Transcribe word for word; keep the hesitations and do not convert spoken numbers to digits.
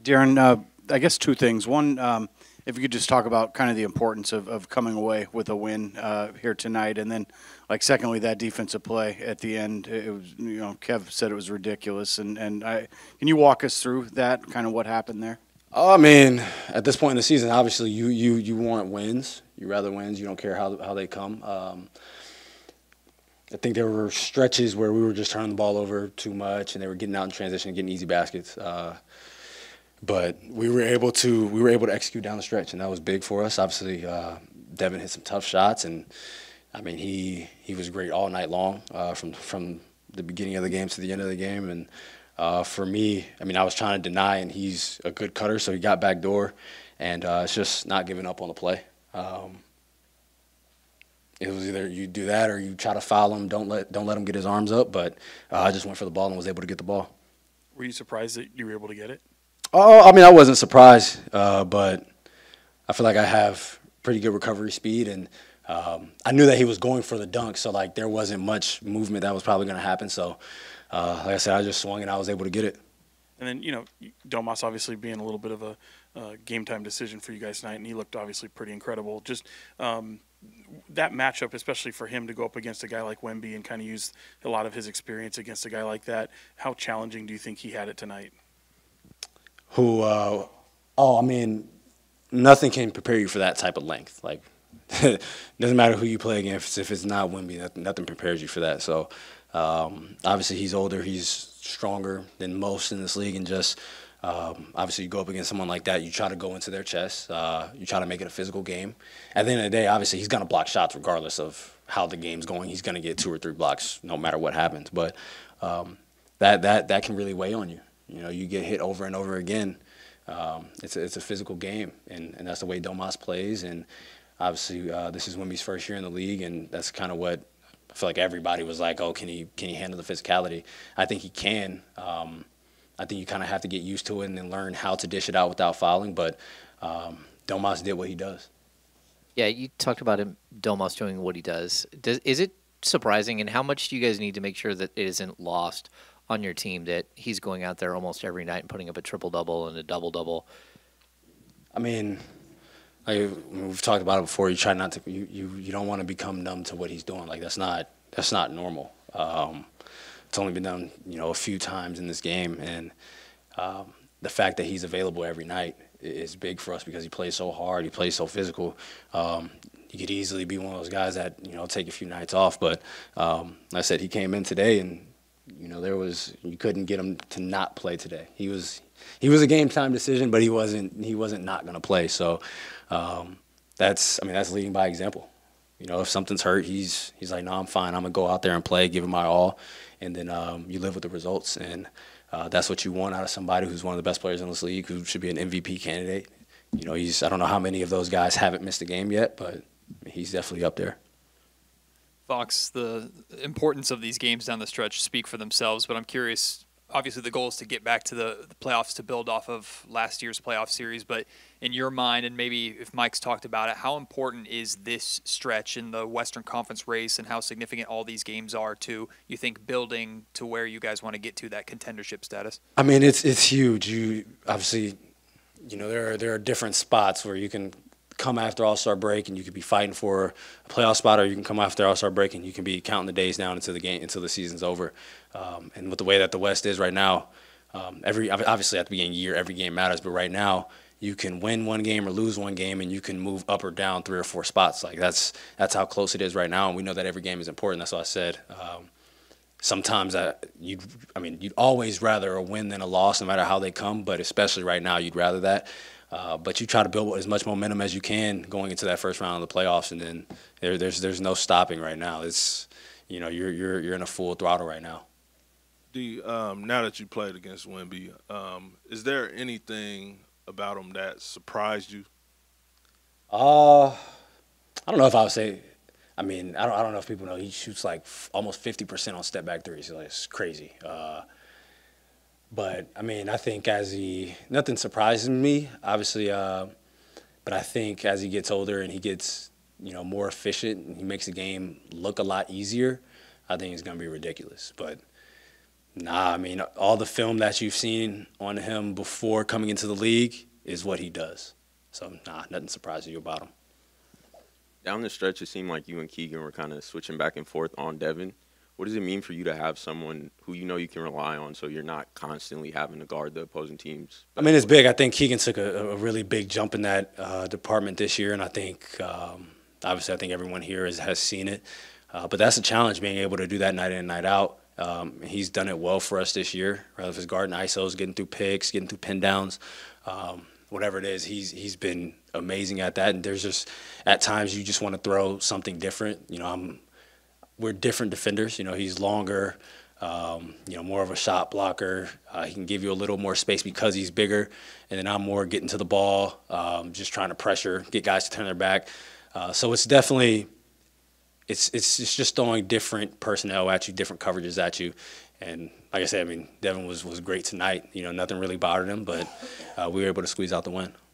Darren, uh, I guess two things. One, um, if you could just talk about kind of the importance of, of coming away with a win uh, here tonight, and then, like, secondly, that defensive play at the end. It was, you know, Kev said it was ridiculous, and and I can you walk us through that, kind of what happened there? Oh, I mean, at this point in the season, obviously you you you want wins. You rather wins. You don't care how how they come. Um, I think there were stretches where we were just turning the ball over too much, and they were getting out in transition and getting easy baskets. Uh, But we were able to we were able to execute down the stretch, and that was big for us. Obviously, uh, Devin hit some tough shots, and I mean he he was great all night long, uh, from from the beginning of the game to the end of the game. And uh, for me, I mean I was trying to deny, and he's a good cutter, so he got back door, and uh, it's just not giving up on the play. Um, it was either you do that or you try to foul him. Don't let don't let him get his arms up. But uh, I just went for the ball and was able to get the ball. Were you surprised that you were able to get it? Oh, I mean, I wasn't surprised, uh, but I feel like I have pretty good recovery speed, and um, I knew that he was going for the dunk, so like there wasn't much movement that was probably going to happen. So, uh, like I said, I just swung and I was able to get it. And then, you know, Domas obviously being a little bit of a uh, game time decision for you guys tonight, and he looked obviously pretty incredible. Just um, that matchup, especially for him to go up against a guy like Wemby and kind of use a lot of his experience against a guy like that, how challenging do you think he had it tonight? Who, uh, oh, I mean, nothing can prepare you for that type of length. Like, it doesn't matter who you play against. If it's not Wemby, nothing, nothing prepares you for that. So, um, obviously, he's older. He's stronger than most in this league. And just, um, obviously, you go up against someone like that, you try to go into their chest. Uh, you try to make it a physical game. At the end of the day, obviously, he's going to block shots regardless of how the game's going. He's going to get two or three blocks no matter what happens. But um, that, that, that can really weigh on you. You know, you get hit over and over again. Um, it's, a, it's a physical game, and, and that's the way Domas plays. And obviously, uh, this is Wemby's first year in the league, and that's kind of what I feel like everybody was like, oh, can he can he handle the physicality? I think he can. Um, I think you kind of have to get used to it and then learn how to dish it out without fouling. But um, Domas did what he does. Yeah, you talked about him, Domas doing what he does. does. Is it surprising, and how much do you guys need to make sure that it isn't lost on your team that he's going out there almost every night and putting up a triple-double and a double-double? I mean, like we've talked about it before. You try not to. You, you, you don't want to become numb to what he's doing. Like that's not that's not normal. Um, it's only been done, you know, a few times in this game, and um, the fact that he's available every night is big for us because he plays so hard. He plays so physical. Um, he could easily be one of those guys that, you know, take a few nights off. But um, like I said, he came in today and. You know, there was you couldn't get him to not play today. He was he was a game time decision, but he wasn't he wasn't not going to play. So um, that's I mean that's leading by example. You know, if something's hurt, he's he's like, no, I'm fine. I'm gonna go out there and play, give him my all, and then um, you live with the results. And uh, that's what you want out of somebody who's one of the best players in this league, who should be an M V P candidate. You know, he's I don't know how many of those guys haven't missed a game yet, but he's definitely up there. Fox, the importance of these games down the stretch speak for themselves, but I'm curious, obviously the goal is to get back to the, the playoffs to build off of last year's playoff series, but in your mind, and maybe if Mike's talked about it, how important is this stretch in the Western Conference race and how significant all these games are to, you think, building to where you guys want to get to that contendership status? I mean, it's it's huge. You obviously, you know, there are, there are different spots where you can come after All-Star break and you could be fighting for a playoff spot, or you can come after All-Star break and you can be counting the days down until the game until the season's over. Um, and with the way that the West is right now, um, every obviously at the beginning of the year every game matters, but right now you can win one game or lose one game and you can move up or down three or four spots. Like that's that's how close it is right now, and we know that every game is important. That's what I said. Um, sometimes I you I mean you'd always rather a win than a loss, no matter how they come, but especially right now you'd rather that. Uh, but you try to build as much momentum as you can going into that first round of the playoffs, and then there, there's there's no stopping right now. It's you know you're you're you're in a full throttle right now. Do you, um, now that you played against Wemby, um, is there anything about him that surprised you? Uh, I don't know if I would say. I mean, I don't I don't know if people know he shoots like f- almost fifty percent on step back threes. So it's crazy. Uh, But, I mean, I think as he – nothing surprises me, obviously. Uh, but I think as he gets older and he gets, you know, more efficient and he makes the game look a lot easier, I think it's going to be ridiculous. But Nah, I mean, all the film that you've seen on him before coming into the league is what he does. So, nah, nothing surprises you about him. Down the stretch, it seemed like you and Keegan were kind of switching back and forth on Devin. What does it mean for you to have someone who you know you can rely on so you're not constantly having to guard the opposing teams? I mean, it's big. I think Keegan took a, a really big jump in that uh, department this year, and I think, um, obviously, I think everyone here has, has seen it. Uh, but that's a challenge, being able to do that night in and night out. Um, he's done it well for us this year, whether it's guarding I S Os, getting through picks, getting through pin downs. Um, whatever it is, he's he's been amazing at that. And there's just, at times, you just want to throw something different. You know, I'm we're different defenders. You know, he's longer, um, you know, more of a shot blocker. Uh, he can give you a little more space because he's bigger. And then I'm more getting to the ball, um, just trying to pressure, get guys to turn their back. Uh, so it's definitely, it's, it's it's just throwing different personnel at you, different coverages at you. And like I said, I mean, Devin was, was great tonight. You know, nothing really bothered him, but uh, we were able to squeeze out the win.